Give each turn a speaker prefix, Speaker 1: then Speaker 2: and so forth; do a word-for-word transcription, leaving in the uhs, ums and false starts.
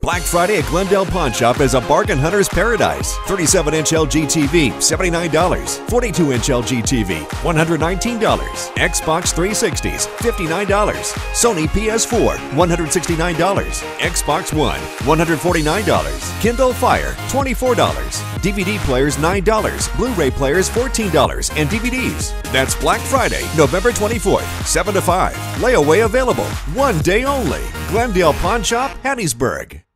Speaker 1: Black Friday at Glendale Pawn Shop is a bargain hunter's paradise. thirty-seven inch L G T V, seventy-nine dollars. forty-two inch L G T V, one hundred nineteen dollars. Xbox three sixties, fifty-nine dollars. Sony P S four, one hundred sixty-nine dollars. Xbox One, one hundred forty-nine dollars. Kindle Fire, twenty-four dollars. D V D players, nine dollars. Blu-ray players, fourteen dollars. And D V Ds. That's Black Friday, November twenty-fourth, seven to five. Layaway available. One day only. Glendale Pawn Shop, Hattiesburg.